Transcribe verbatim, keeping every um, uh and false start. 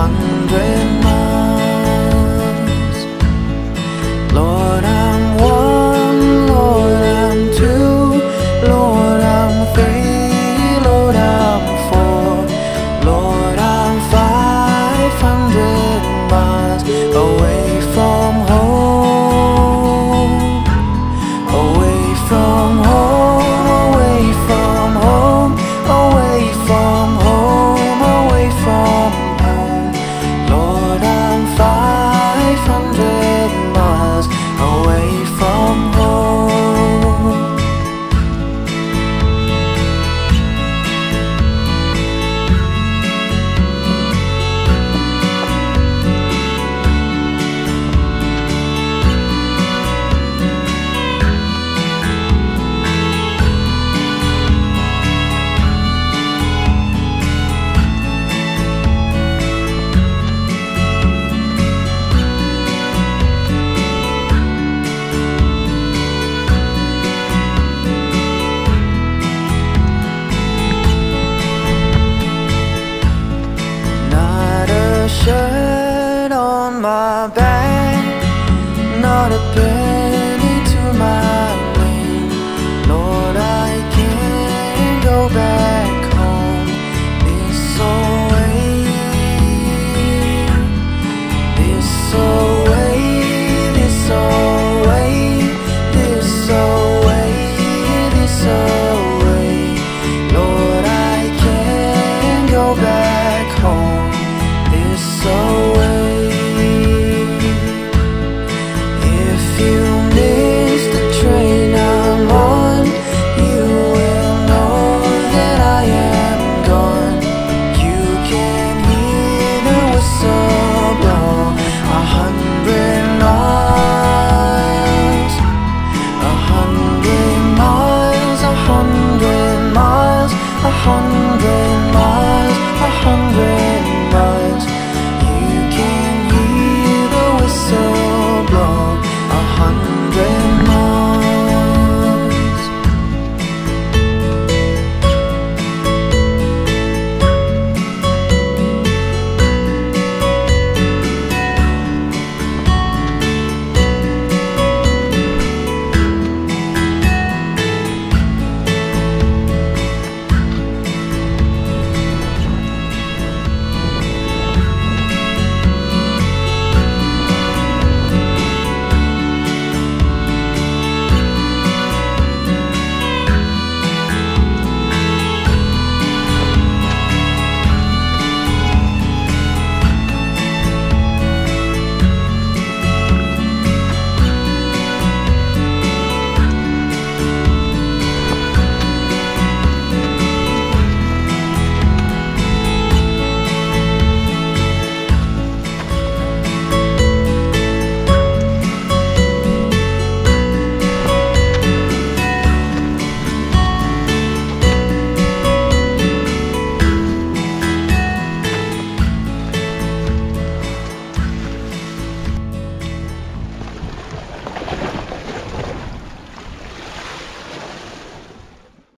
hundred miles. Lord, I'm one, Lord, I'm two, Lord, I'm three, Lord, I'm four, Lord, I'm five hundred miles away from home, away from home, away from home, away from home, away from home. Lord, I'm five hundred miles away from home. Not a shirt on my back,